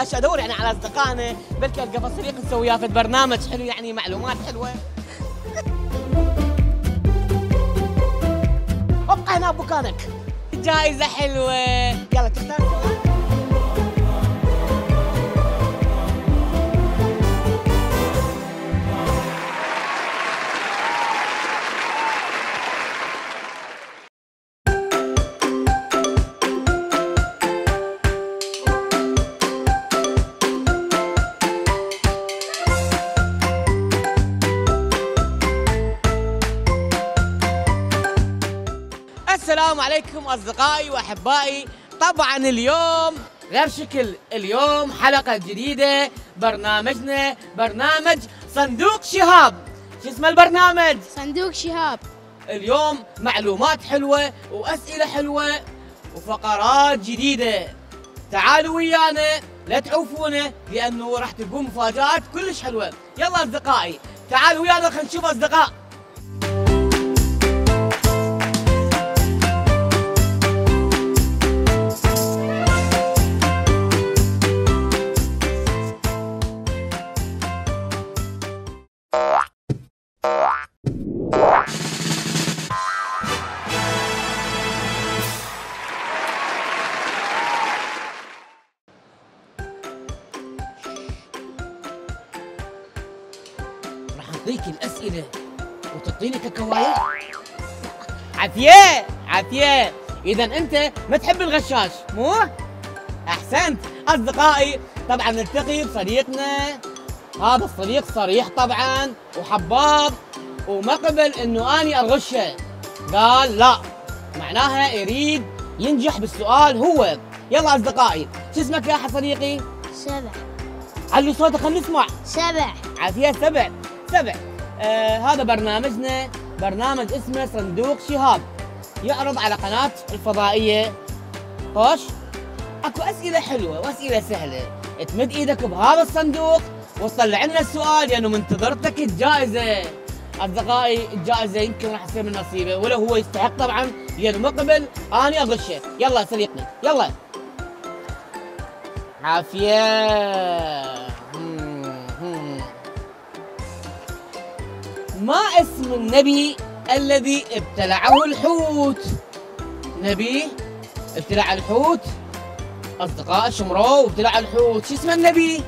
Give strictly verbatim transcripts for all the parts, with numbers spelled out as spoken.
داش ادور يعني على اصدقائنا، بلكي القى صديق نسوي وياه في برنامج حلو يعني معلومات حلوه. ابقى هنا بمكانك. جائزه حلوه، يلا تختار سؤال. السلام عليكم أصدقائي وأحبائي. طبعا اليوم غير شكل، اليوم حلقة جديدة برنامجنا، برنامج صندوق شهاب. شو اسم البرنامج؟ صندوق شهاب. اليوم معلومات حلوة وأسئلة حلوة وفقرات جديدة. تعالوا ويانا لا تعوفونا لأنه راح تكون مفاجآت كلش حلوة. يلا أصدقائي تعالوا ويانا خلينا نشوف أصدقاء. أعطيك الأسئلة وتعطيني ككوايا؟ عافية عافية. إذا أنت ما تحب الغشاش مو؟ أحسنت أصدقائي. طبعا نلتقي بصديقنا، هذا الصديق صريح طبعا وحباب وما قبل إنه أني أغشه، قال لا، معناها يريد ينجح بالسؤال هو. يلا أصدقائي شو اسمك يا صديقي؟ سبع. علي صوتك خلينا نسمع. سبع. عافية. سبع سبع. آه هذا برنامجنا، برنامج اسمه صندوق شهاب، يعرض على قناة الفضائية. خوش اكو اسئلة حلوة واسئلة سهلة، تمد ايدك بهذا الصندوق وتطلع لنا السؤال لانه منتظرتك الجائزة. اصدقائي الجائزة يمكن راح تصير من نصيبه ولا هو يستحق طبعا لانه ما قبل اني اغشه. يلا صديقنا يلا. عافية. ما اسم النبي الذي ابتلعه الحوت؟ نبي ابتلع الحوت، أصدقاء شمرو وابتلع الحوت، شو اسم النبي؟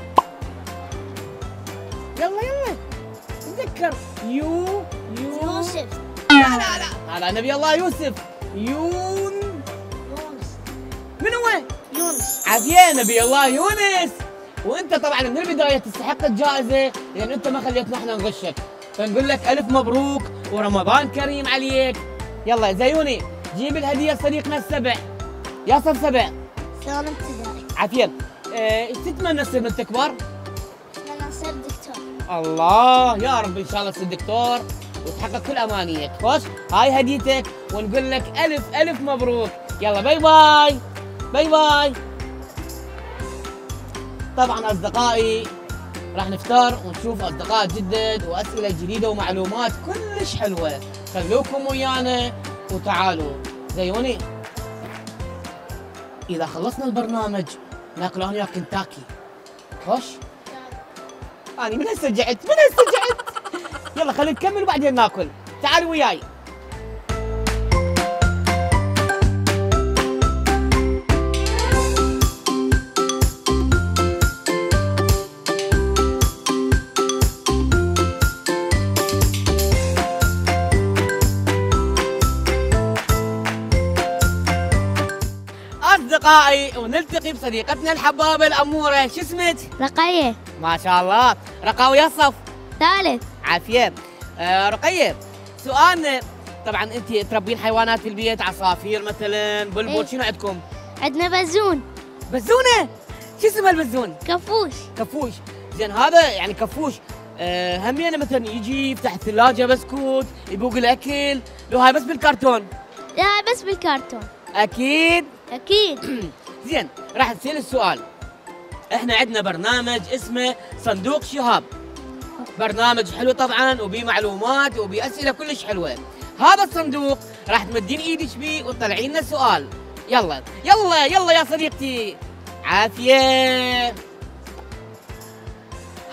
يلا يلا تذكر. يو يو يوسف. لا لا لا هذا نبي الله يوسف. يون يونس. من هو؟ يونس. عافية نبي الله يونس. وانت طبعا من البداية تستحق الجائزة لأن انت ما خليتنا احنا نغشك، فنقول لك ألف مبروك ورمضان كريم عليك. يلا زيوني جيب الهدية لصديقنا السبع. يا صف سبع. ثاني ابتدائي. عافية. ايش اه تتمنى تصير من تكبر؟ أتمنى أصير دكتور. الله يا رب إن شاء الله تصير دكتور وتحقق كل أمانيك. خوش هاي هديتك ونقول لك ألف ألف مبروك. يلا باي باي باي باي. طبعا أصدقائي راح نفطر ونشوف اصدقاء جدد واسئله جديده ومعلومات كلش حلوه. خلوكم ويانا وتعالوا زيوني. اذا خلصنا البرنامج ناكل انا وياك كنتاكي. خوش اني من هسه جعت من هسه جعت. يلا خلينا نكمل وبعدين ناكل. تعالوا وياي. أصدقائي ونلتقي بصديقتنا الحبابة الأمورة. شو اسمك؟ رقية. ما شاء الله. رقاوي الصف ثالث. عافية. آه رقية سؤالنا، طبعا أنت تربين حيوانات في البيت، عصافير مثلا، بلبل، إيه؟ شنو عندكم؟ عندنا بزون. بزونة. شو اسمها البزون؟ كفوش. كفوش. زين هذا يعني كفوش آه همينه مثلا يجي يفتح الثلاجة بسكوت يبوق الأكل، لو هاي بس بالكرتون؟ لا بس بالكرتون. أكيد؟ أكيد. زين راح نسأل السؤال. احنا عندنا برنامج اسمه صندوق شهاب، برنامج حلو طبعا وبيه معلومات وبيه اسئله كلش حلوه. هذا الصندوق راح تمدين ايدك بيه وتطلعين لنا سؤال. يلا يلا يلا يا صديقتي. عافيه.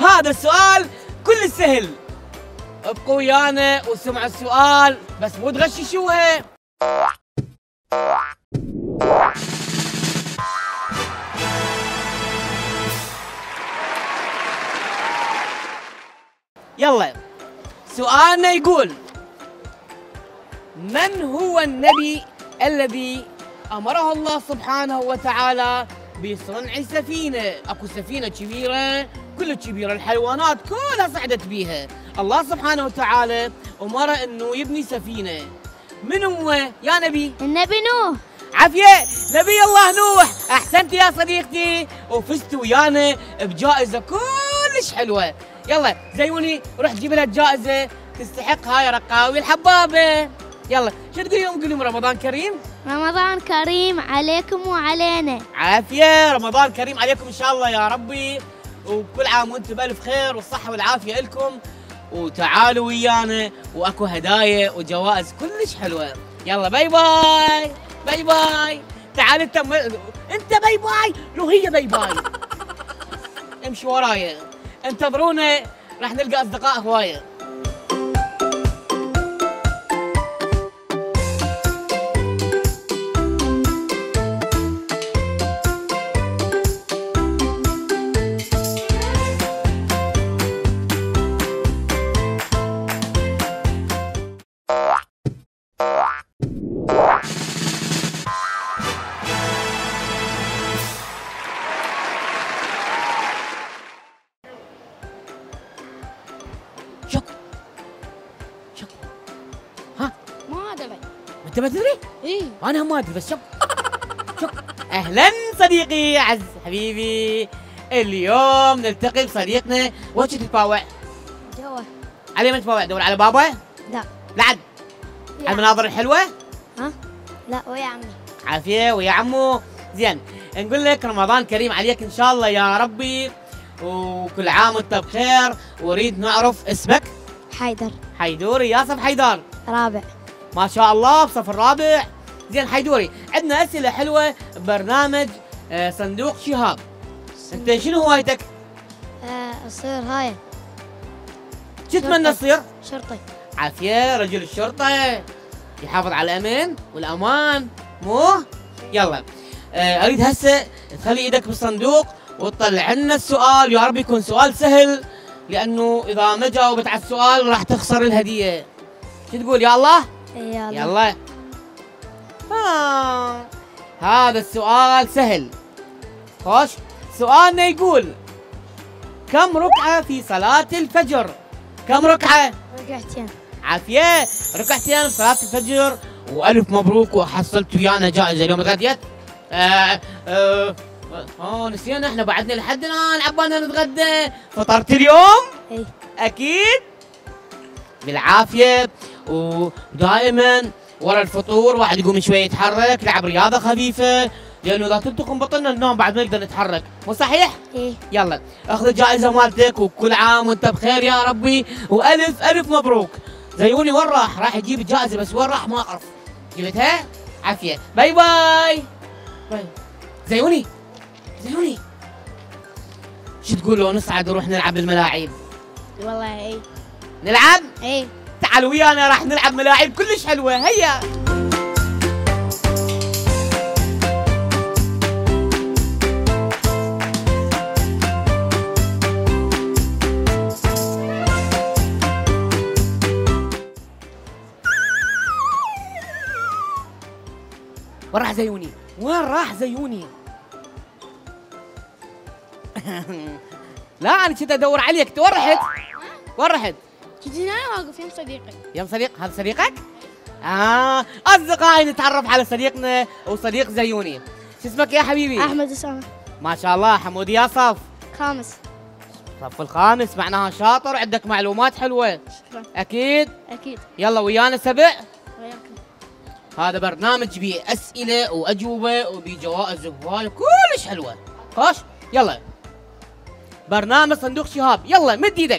هذا السؤال كل سهل. ابقوا ويانا وسمعوا السؤال بس مو تغششوها. يلا سؤالنا يقول: من هو النبي الذي أمره الله سبحانه وتعالى بصنع سفينة؟ اكو سفينة كبيرة، كل كبيرة، الحيوانات كلها صعدت بيها. الله سبحانه وتعالى أمره انه يبني سفينة. من هو يا نبي؟ النبي نوح. عافية، نبي الله نوح. احسنت يا صديقتي وفزت ويانا بجائزة كلش حلوة. يلا زيوني روح جيب لها الجائزة، تستحق هاي رقاوي الحبابة. يلا شو تقولي يوم قولي رمضان كريم؟ رمضان كريم عليكم وعلينا. عافية، رمضان كريم عليكم إن شاء الله يا ربي، وكل عام وأنتم بألف خير والصحة والعافية لكم، وتعالوا ويانا وأكو هدايا وجوائز كلش حلوة. يلا باي باي باي باي. تعال أنت م... أنت باي باي لو هي باي باي. امشي ورايا، انتظرونا راح نلقى أصدقاء هواية. شك شك ها ما ادري. انت ما تدري؟ ايه انا ما ادري بس شك شك. اهلا صديقي عز حبيبي، اليوم نلتقي بصديقنا. وش تتباوع؟ جوا. علي من تتباوع؟ دور على بابا؟ لا. لعد على المناظر الحلوه؟ ها؟ لا ويا عمي. عافيه ويا عمو. زين نقول لك رمضان كريم عليك ان شاء الله يا ربي، وكل عام وانت بخير. واريد نعرف اسمك. حيدر. حيدوري ياسف حيدر. رابع. ما شاء الله بصف الرابع. زين حيدوري، عندنا اسئله حلوه ببرنامج آه، صندوق شهاب. انت شنو هوايتك؟ آه، اصير هاي شو تتمنى تصير؟ شرطي. عافيه، رجل الشرطه يحافظ على الامن والامان مو؟ يلا آه، اريد هسه تخلي ايدك بالصندوق وتطلع لنا السؤال، يا رب يكون سؤال سهل، لانه اذا ما جاوبت على السؤال راح تخسر الهديه. شو تقول يا الله؟ يلا. يلا. آه. هذا السؤال سهل. خوش، سؤالنا يقول: كم ركعة في صلاة الفجر؟ كم ركعة؟ ركعتين. عافية، ركعتين في صلاة الفجر، وألف مبروك وحصلت ويانا جائزة. اليوم تغديت؟ آه آه آه نسينا احنا بعدنا لحد الآن عبالنا نتغدى. فطرت اليوم؟ اي أكيد؟ بالعافية. ودائما ورا الفطور واحد يقوم شوي يتحرك، يلعب رياضة خفيفة، لأنه إذا تلتقم بطننا ننام بعد ما نقدر نتحرك، مو صحيح؟ ايه. يلا اخذ الجائزة مالتك وكل عام وأنت بخير يا ربي، وألف ألف مبروك. زيوني وين راح؟ راح يجيب الجائزة بس وين راح ما أعرف. جبتها؟ عافية، باي باي. باي. زيوني زيوني شو تقول لو نصعد ونروح نلعب بالملاعب؟ والله ايه. نلعب؟ ايه. تعالوا ويانا راح نلعب ملاعب كلش حلوة، هيا. وين راح زيوني؟ وين راح زيوني؟ لا انا كنت ادور عليك، وين رحت؟ وين رحت؟ كنت انا واقف يم صديقي. يا صديق، هذا صديقك؟ اه اصدقائي نتعرف على صديقنا وصديق زيوني. شو اسمك يا حبيبي؟ احمد اسامه. ما شاء الله حمود يا صف. خامس. صف الخامس، معناها شاطر وعندك معلومات حلوة. شكرا. اكيد؟ اكيد. يلا ويانا سبع. وياكم. هذا برنامج بيه اسئلة واجوبة وبيه جوائز هواية كلش حلوة. خوش؟ يلا برنامج صندوق شهاب، يلا مد ايدك.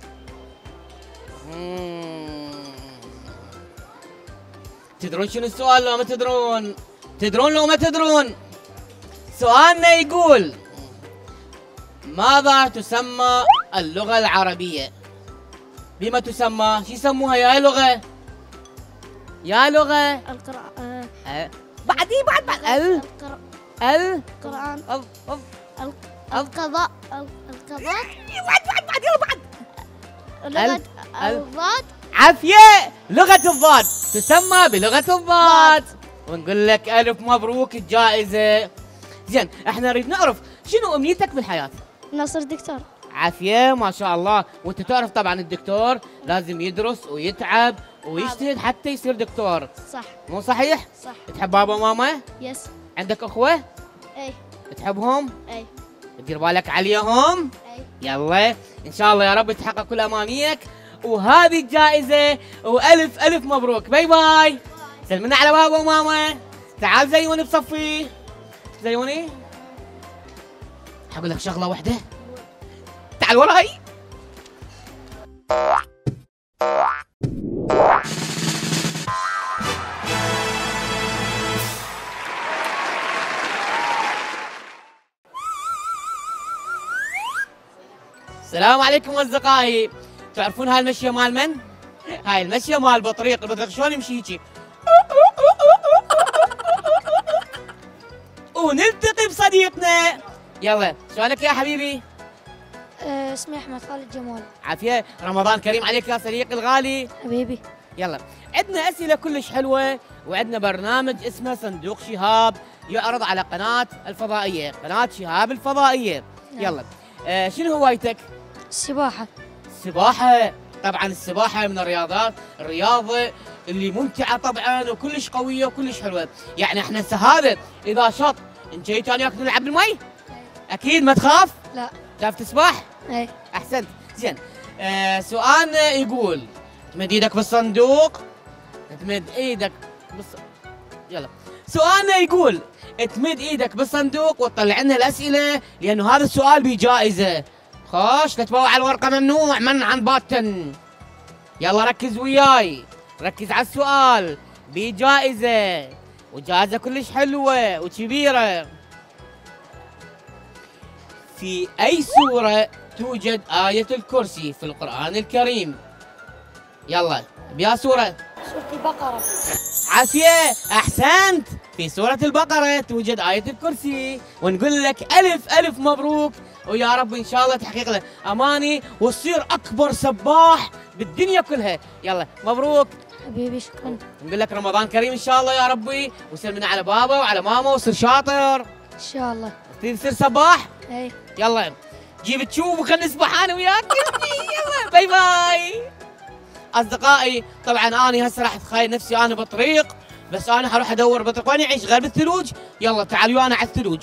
تدرون شنو السؤال لو ما تدرون؟ تدرون لو ما تدرون؟ سؤالنا يقول: ماذا تسمى اللغة العربية بما تسمى، شو يسموها يا لغة؟ يا لغة القرآن. أه. بعدي بعد بعد ال ال القرآن. ال ال القضاء. القضاء. بعد بعد بعد يلا بعد. لغة ال- الضاد. عافية، لغة الضاد تسمى بلغة الضاد. ونقول لك ألف مبروك الجائزة. زين، احنا نريد نعرف شنو أمنيتك بالحياة؟ نصر دكتور. عافية ما شاء الله، وانت تعرف طبعا الدكتور لازم يدرس ويتعب ويجتهد حتى يصير دكتور، صح. مو صحيح؟ صح. تحب بابا وماما؟ يس. عندك أخوة؟ اي. تحبهم؟ اي. دير بالك عليهم؟ اي. يلا ان شاء الله يا رب تحقق كل امانيك، وهذه الجائزة، والف الف مبروك. باي باي. سلمنا على بابا وماما. تعال زيوني بصفي. زيوني. حقول لك شغلة واحدة. تعال وراي. السلام عليكم اصدقائي. تعرفون هاي المشيه مال من؟ هاي المشيه مال البطريق، البطريق شلون يمشي هيجي؟ ونلتقي بصديقنا. يلا شلونك يا حبيبي؟ أه اسمي احمد خالد جمال. عافية، رمضان كريم عليك يا صديقي الغالي. حبيبي. يلا عندنا اسئله كلش حلوه، وعندنا برنامج اسمه صندوق شهاب يعرض على قناه الفضائيه، قناه شهاب الفضائيه. يلا آه شنو هوايتك؟ السباحة. السباحة. طبعا السباحة من الرياضات، الرياضة اللي ممتعة طبعا وكلش قوية وكلش حلوة. يعني احنا هسه هذا اذا شط انت جاي تاني وياك نلعب بالمي؟ اكيد ما تخاف؟ لا. تعرف تسبح؟ اي. احسنت. زين آه سؤالنا يقول تمد ايدك بالصندوق، تمد ايدك بالص... يلا سؤالنا يقول تمد ايدك بالصندوق وتطلع لنا الاسئله، لانه هذا السؤال بجائزه. خوش لا تبوع على الورقه، ممنوع منع عن باتن. يلا ركز وياي، ركز على السؤال، بجائزه وجائزه كلش حلوه وكبيره. في اي سوره توجد آية الكرسي في القرآن الكريم؟ يلا بيا سورة. سورة البقرة. عافية، أحسنت، في سورة البقرة توجد آية الكرسي. ونقول لك ألف ألف مبروك، ويا رب إن شاء الله تحقيق له أماني وتصير أكبر سباح بالدنيا كلها. يلا مبروك حبيبي شكرا. نقول لك رمضان كريم إن شاء الله يا ربي، وسلمنا على بابا وعلى ماما وصير شاطر. ان شاء الله. تريد تصير سباح؟ اي. يلا جيب تشوف وخلنا نسبح انا وياك. يلا باي باي. اصدقائي طبعا انا هسه راح اتخيل نفسي انا بالطريق، بس انا حروح ادور بطريق وين يعيش غير بالثلوج. يلا تعالوا ويانا على الثلوج.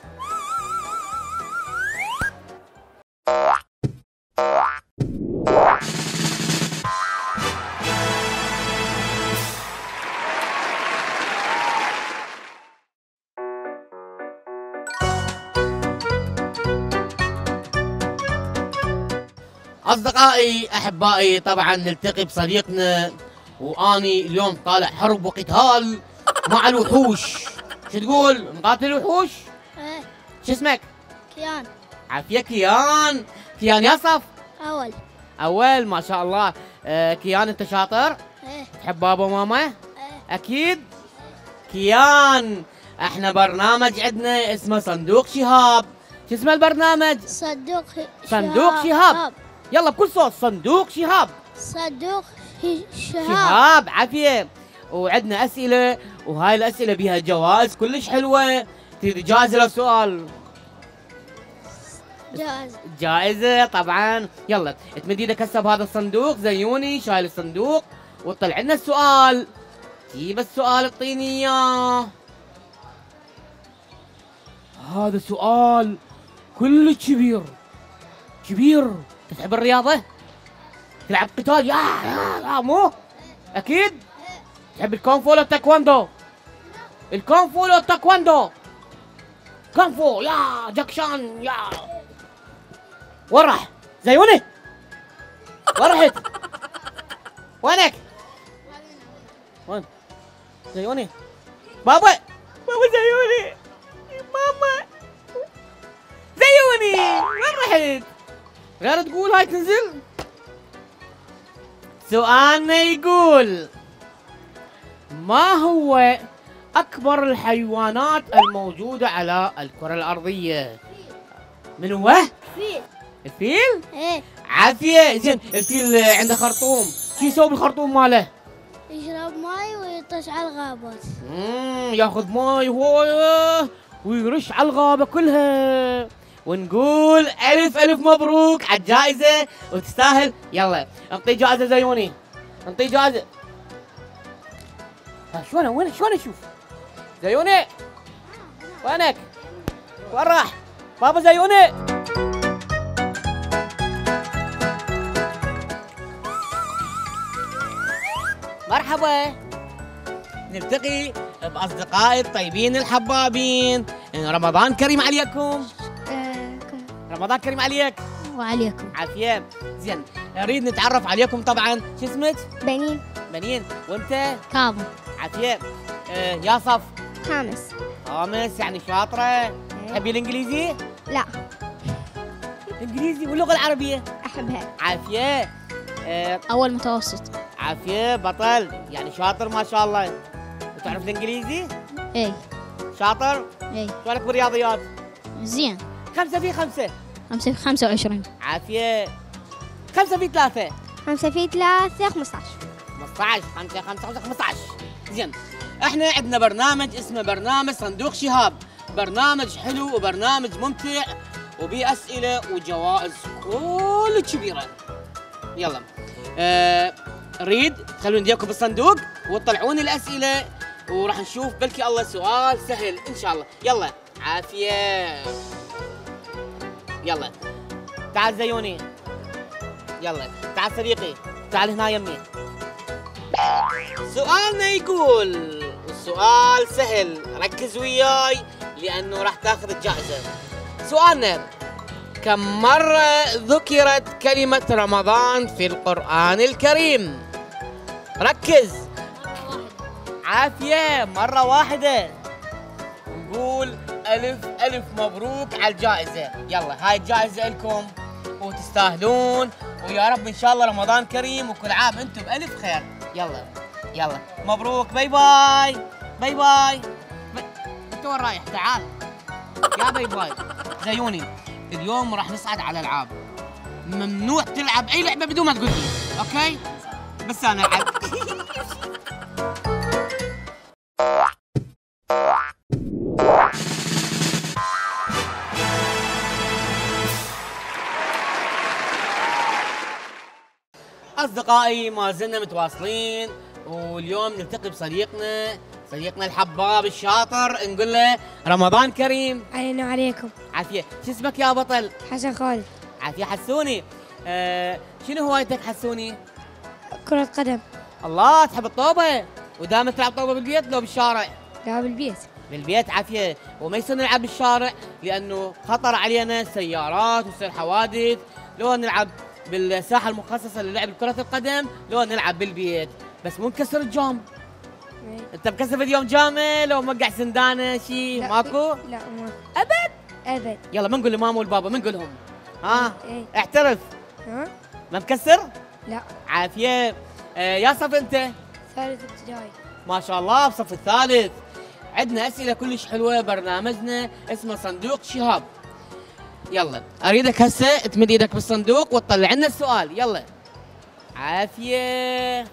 أصدقائي أحبائي طبعا نلتقي بصديقنا، وأني اليوم طالع حرب وقتال مع الوحوش. شو تقول؟ نقاتل الوحوش؟ ايه. شو اسمك؟ كيان. عافية كيان. كيان يا صف؟ اول. أول ما شاء الله. آه كيان أنت شاطر؟ ايه. تحب بابا وماما؟ ايه. أكيد؟ كيان احنا برنامج عندنا اسمه صندوق شهاب. شو اسمه البرنامج؟ صندوق صندوق شهاب. يلا بكل صوت، صندوق شهاب. صندوق شهاب. شهاب. عافية. وعندنا أسئلة، وهاي الأسئلة بيها جوائز كلش حلوة. تريد جائزة لو سؤال؟ جائزة. جائزة طبعا. يلا تمد ايدك هسه بهذا الصندوق، زيوني شايل الصندوق وطلع لنا السؤال. جيب السؤال اعطيني اياه. هذا سؤال كلش كبير كبير. تحب الرياضة؟ تلعب قتال؟ يا يا يا مو؟ أكيد؟ تحب الكونفو ولا التايكوندو؟ الكونفو ولا التايكوندو؟ كونفو يا جاكشان يا. وين راح؟ زيوني؟ وين رحت؟ وينك؟ وين؟ زيوني؟ بابا بابا زيوني ماما زيوني وين رحت؟ غير تقول هاي تنزل. سؤالنا يقول ما هو أكبر الحيوانات الموجودة على الكرة الأرضية؟ من هو؟ فيل. الفيل؟ ايه. عافية. زين الفيل عنده خرطوم، شو يسوي بالخرطوم ماله؟ يشرب ماي ويطش على الغابات. امم ياخذ ماي هوايه ويرش على الغابة كلها. ونقول ألف ألف مبروك على الجائزة وتستاهل. يلا انطي جائزة زيوني، انطي جائزة. ها شلون وين شلون اشوف؟ زيوني وينك؟ وين راح؟ بابا زيوني. مرحبا، نلتقي بأصدقائي الطيبين الحبابين. رمضان كريم عليكم. آه. رمضان كريم عليك. وعليكم. عافية. زين نريد نتعرف عليكم طبعا. شو اسمك؟ بنين. بنين. وانت؟ كاظم. عافية. آه يا صف. خامس. خامس يعني شاطرة. تحبي الانجليزي؟ لا. الانجليزي واللغة العربية؟ احبها. عافية. آه اول متوسط. عافية بطل، يعني شاطر ما شاء الله. وتعرف الانجليزي؟ ايه. شاطر؟ ايه. شلونك بالرياضيات؟ زين. خمسة في خمسة. خمسة في خمسة وعشرين. عافية. خمسة في ثلاثة. خمسة في ثلاثة خمسة عشر. خمسة عشر. خمسة خمسة خمسة خمسة عشر. زين احنا عندنا برنامج اسمه برنامج صندوق شهاب، برنامج حلو وبرنامج ممتع وبيه أسئلة وجوائز كل كبيرة. يلا آه نريد تخلون يديكم بالصندوق وتطلعون الأسئلة وراح نشوف بلكي الله سؤال سهل إن شاء الله. يلا عافية. يلا تعال زيوني. يلا تعال صديقي، تعال هنا يمي. سؤالنا يقول، السؤال سهل ركز وياي لأنه راح تاخذ الجائزة. سؤالنا كم مرة ذكرت كلمة رمضان في القرآن الكريم؟ ركز. عافية. مرة واحدة. نقول ألف ألف مبروك على الجائزة. يلا هاي الجائزة لكم وتستاهلون، ويا رب إن شاء الله رمضان كريم وكل عام أنتم بألف خير. يلا يلا مبروك. باي باي باي باي. أنت وين رايح؟ تعال يا باي باي. زيوني اليوم راح نصعد على الألعاب، ممنوع تلعب أي لعبة بدون ما تقول لي، أوكي؟ بس أنا ألعب. أصدقائي ما زلنا متواصلين، واليوم نلتقي بصديقنا صديقنا الحباب الشاطر، نقول له رمضان كريم. علينا وعليكم. عافية. شو اسمك يا بطل؟ حسن خالد. عافية حسوني. آه شنو هوايتك حسوني؟ كرة قدم. الله تحب الطوبة؟ ودائما تلعب طوبة بالبيت لو بالشارع؟ لا بالبيت. بالبيت. عافية. وما يصير نلعب بالشارع لأنه خطر علينا سيارات وتصير حوادث. لو نلعب بالساحة المخصصة للعب كرة القدم، لو نلعب بالبيت بس مو نكسر الجام. ايه. انت مكسر اليوم جامه لو موقع سندانه شيء ماكو؟ لا ما ابد. ابد. يلا ما نقول لماما والبابا، ما نقول لهم. ها ايه. اعترف. ها؟ ما مكسر؟ لا. عافيه. آه يا صف انت؟ ثالث ابتدائي. ما شاء الله بصف الثالث. عندنا اسئله كلش حلوه، برنامجنا اسمه صندوق شهاب. يلا اريدك هسه تمد ايدك بالصندوق وتطلع لنا السؤال. يلا عافيه.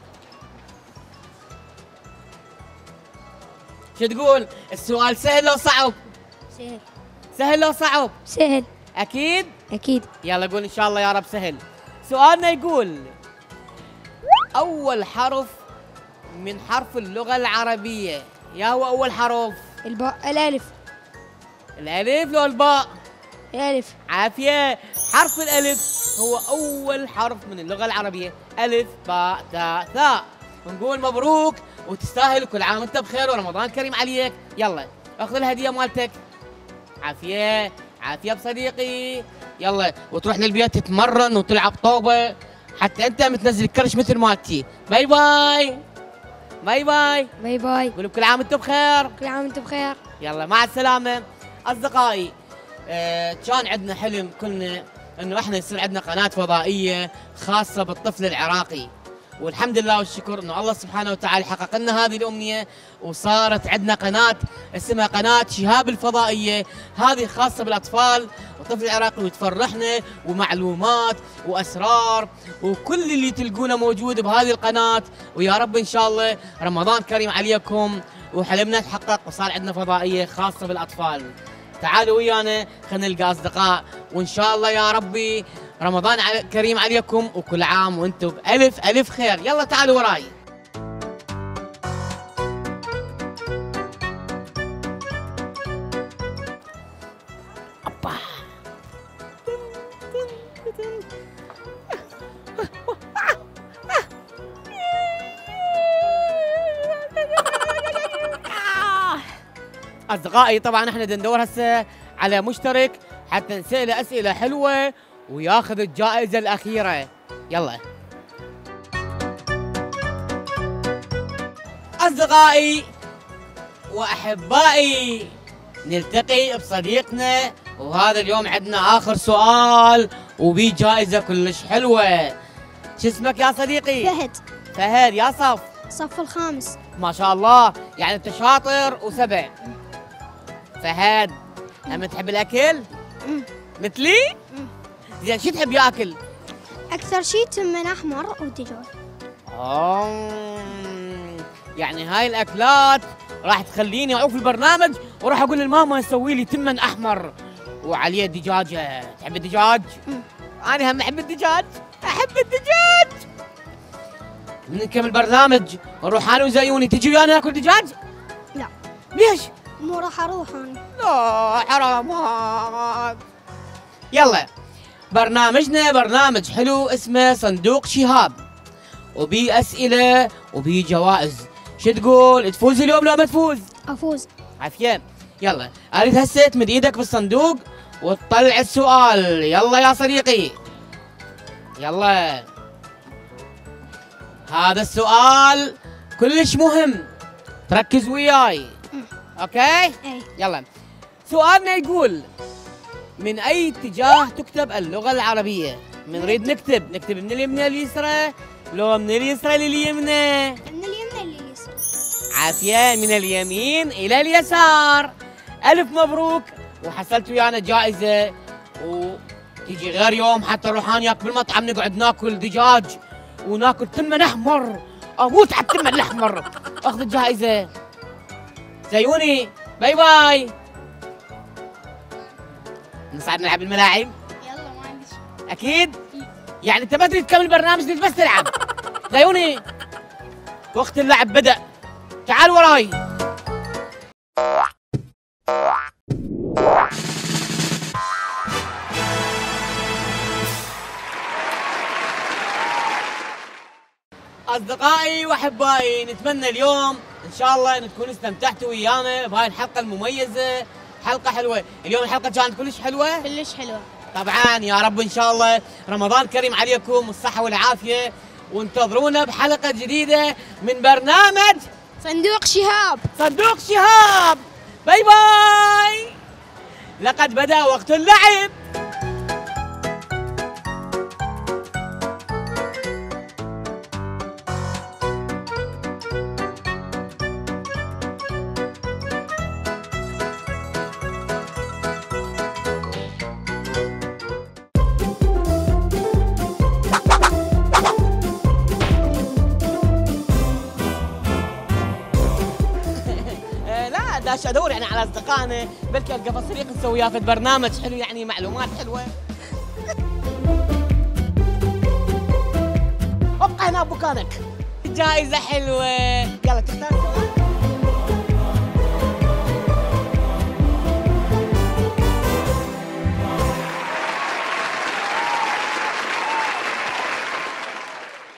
شو تقول؟ السؤال سهل لو صعب؟ سهل. سهل لو صعب؟ سهل. اكيد؟ اكيد. يلا قول ان شاء الله يا رب سهل. سؤالنا يقول اول حرف من حرف اللغة العربية، يا هو اول حرف؟ الباء. الالف. الالف لو الباء؟ الالف. عافية. حرف الالف هو اول حرف من اللغة العربية. الف باء تاء ثاء. ونقول مبروك وتستاهل، كل عام وانت بخير ورمضان كريم عليك. يلا اخذ الهدية مالتك. عافية. عافية بصديقي. يلا وتروح للبيت تتمرن وتلعب طوبة حتى انت متنزل الكرش مثل مالتي. باي باي باي باي باي باي. قولوا كل عام وانتم بخير. كل عام وانتم بخير. يلا مع السلامة. أصدقائي آه كان عندنا حلم كلنا انه احنا يصير عندنا قناه فضائيه خاصه بالطفل العراقي، والحمد لله والشكر انه الله سبحانه وتعالى حقق لنا هذه الامنيه، وصارت عندنا قناه اسمها قناه شهاب الفضائيه، هذه خاصه بالاطفال والطفل العراقي، وتفرحنا ومعلومات واسرار وكل اللي تلقونه موجود بهذه القناه. ويا رب ان شاء الله رمضان كريم عليكم وحلمنا تحقق وصار عندنا فضائيه خاصه بالاطفال. تعالوا ويانا خلينا نلقى اصدقاء، وان شاء الله يا ربي رمضان كريم عليكم وكل عام وانتم بألف ألف خير. يلا تعالوا وراي. أبا. أصدقائي طبعا احنا ندور هسه على مشترك حتى نسأله أسئلة حلوة وياخذ الجائزة الأخيرة. يلا أصدقائي وأحبائي، نلتقي بصديقنا، وهذا اليوم عندنا آخر سؤال وبيه جائزة كلش حلوة. شو اسمك يا صديقي؟ فهد. فهد. يا صف؟ صف الخامس. ما شاء الله، يعني أنت شاطر وسبع. فهد، أما تحب الأكل؟ مم. مثلي؟ مم. زين شو تحب ياكل؟ أكثر شيء تمن أحمر ودجاج. آه، يعني هاي الأكلات راح تخليني أعوف البرنامج وراح أقول للماما نسوي لي تمن أحمر وعليه دجاجة. تحب الدجاج؟ مم. أنا هم أحب الدجاج، أحب الدجاج. نكمل البرنامج نروح أنا وزيوني، تجي ويانا ناكل دجاج؟ لا. ليش؟ مو راح أروح أنا. لا حرامات. يلا برنامجنا برنامج حلو اسمه صندوق شهاب، وبي أسئلة وبي جوائز. شو تقول؟ تفوز اليوم لو ما تفوز؟ أفوز. عافية. يلا أريد هسه تمد إيدك بالصندوق وتطلع السؤال. يلا يا صديقي، يلا. هذا السؤال كلش مهم، تركز وياي. اوكي؟ اي. يلا سؤالنا يقول: من اي اتجاه تكتب اللغة العربية؟ من نريد نكتب نكتب من اليمنى لليسرى لو من اليسرى لليمنى؟ من اليمين لليسار. عافية، من اليمين إلى اليسار. ألف مبروك، وحصلت ويانا جائزة، وتيجي غير يوم حتى نروح أنا وياك بالمطعم نقعد ناكل دجاج وناكل تمن أحمر، أموت على التمن الأحمر، أخذ الجائزة. زيوني، باي باي. نصعد نلعب الملاعب؟ يلا ما عندي شيء. أكيد؟ يعني أنت ما تريد تكمل برنامج، تريد بس تلعب. زيوني، وقت اللعب بدأ، تعال وراي. أصدقائي وأحبائي، نتمنى اليوم إن شاء الله أن تكونوا استمتعتوا ويانا بهاي الحلقة المميزة، حلقة حلوة. اليوم الحلقة كانت كلش حلوة؟ كلش حلوة. طبعا يا رب إن شاء الله رمضان كريم عليكم والصحة والعافية، وانتظرونا بحلقة جديدة من برنامج صندوق شهاب. صندوق شهاب. باي باي. لقد بدأ وقت اللعب. داش ادور يعني على اصدقائنا، بلكي القى فريق نسوي وياه في برنامج حلو، يعني معلومات حلوه. ابقى هنا بمكانك. جائزه حلوه. يلا تختار.